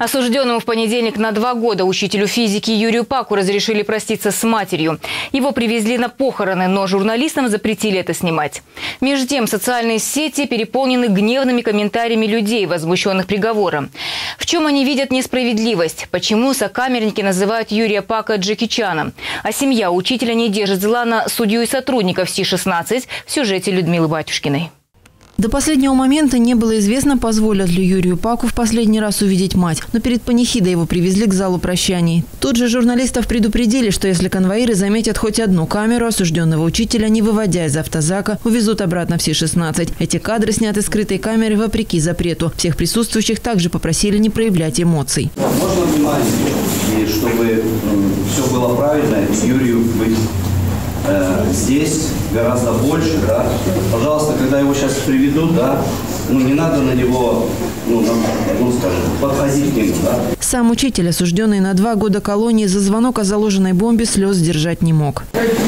Осужденному в понедельник на 2 года учителю физики Юрию Паку разрешили проститься с матерью. Его привезли на похороны, но журналистам запретили это снимать. Между тем, социальные сети переполнены гневными комментариями людей, возмущенных приговором. В чем они видят несправедливость? Почему сокамерники называют Юрия Пака Джеки Чаном? А семья учителя не держит зла на судью и сотрудников Си-16 в сюжете Людмилы Батюшкиной. До последнего момента не было известно, позволят ли Юрию Паку в последний раз увидеть мать. Но перед панихидой его привезли к залу прощаний. Тут же журналистов предупредили, что если конвоиры заметят хоть одну камеру, осужденного учителя, не выводя из автозака, увезут обратно в Си-16. Эти кадры сняты скрытой камерой вопреки запрету. Всех присутствующих также попросили не проявлять эмоций. Можно внимание, чтобы все было правильно, Юрию быть здесь гораздо больше, да. Пожалуйста, когда его сейчас приведут, да, не надо на него, скажем, подходить к нему, да. Сам учитель, осужденный на 2 года колонии за звонок о заложенной бомбе, слез сдержать не мог.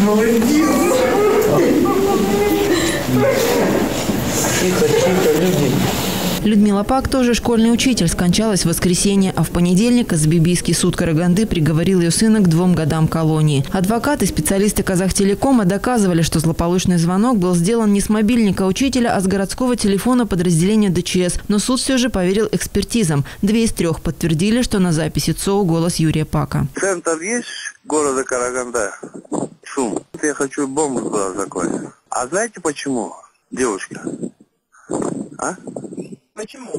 Людмила Пак, тоже школьный учитель, скончалась в воскресенье, а в понедельник Азбибийский суд Караганды приговорил ее сына к 2 годам колонии. Адвокаты и специалисты Казахтелекома доказывали, что злополучный звонок был сделан не с мобильника учителя, а с городского телефона подразделения ДЧС. Но суд все же поверил экспертизам. 2 из 3 подтвердили, что на записи ЦОУ голос Юрия Пака. Центр есть города Караганда? Шум. Я хочу бомбу туда закласть. А знаете почему, девушка? А? Почему?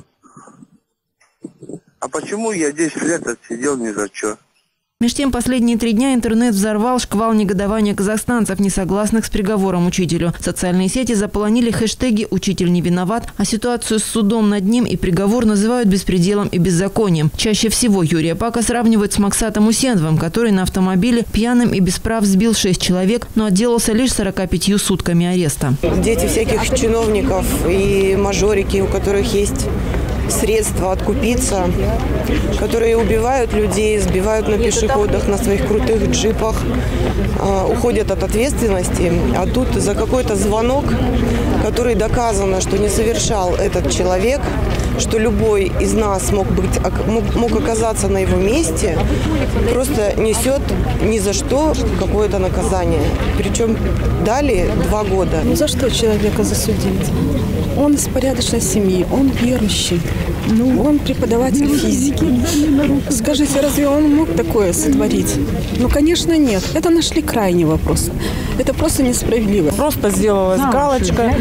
А почему я 10 лет отсидел ни за что? Между тем, последние 3 дня интернет взорвал шквал негодования казахстанцев, несогласных с приговором учителю. Социальные сети заполонили хэштеги «Учитель не виноват», а ситуацию с судом над ним и приговор называют беспределом и беззаконием. Чаще всего Юрия Пака сравнивают с Максатом Усеновым, который на автомобиле пьяным и без прав сбил 6 человек, но отделался лишь 45 сутками ареста. Дети всяких чиновников и мажорики, у которых есть средства откупиться, которые убивают людей, сбивают на пешеходах, на своих крутых джипах, уходят от ответственности. А тут за какой-то звонок, который доказано, что не совершал этот человек, что любой из нас мог оказаться на его месте, просто несет ни за что какое-то наказание. Причем дали 2 года. За что человека засудить? Он из порядочной семьи, он верующий, он преподаватель физики. Скажите, разве он мог такое сотворить? Конечно, нет. Это нашли крайний вопрос. Это просто несправедливо. Просто сделалась галочка,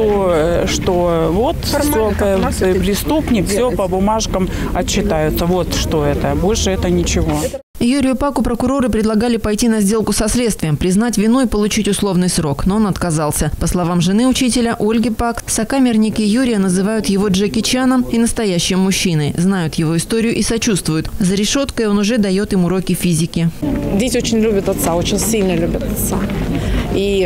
что вот все, преступник, все по бумажкам отчитаются. Вот что это. Больше это ничего. Юрию Паку прокуроры предлагали пойти на сделку со следствием, признать вину и получить условный срок, но он отказался. По словам жены учителя Ольги Пак, сокамерники Юрия называют его Джеки Чаном и настоящим мужчиной, знают его историю и сочувствуют. За решеткой он уже дает им уроки физики. Дети очень любят отца, очень сильно любят отца. И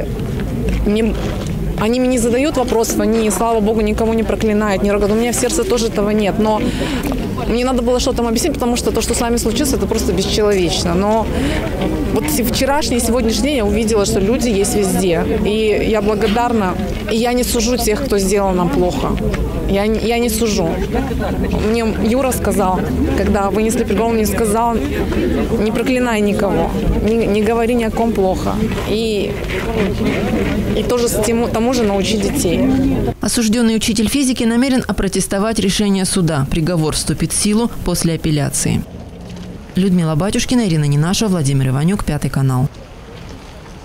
они мне не задают вопросов, они, слава богу, никого не проклинают, не ругают. У меня в сердце тоже этого нет, но мне надо было что-то им объяснить, потому что то, что с вами случилось, это просто бесчеловечно. Но вот вчерашний и сегодняшний день я увидела, что люди есть везде. И я благодарна. И я не сужу тех, кто сделал нам плохо. Я не сужу. Мне Юра сказал, когда вынесли приговор, мне сказал, не проклинай никого, не говори ни о ком плохо. И тоже тому же научи детей. Осужденный учитель физики намерен опротестовать решение суда. Приговор вступит в силу после апелляции. Людмила Батюшкина, Ирина Ненашева, Владимир Иванюк, 5 канал.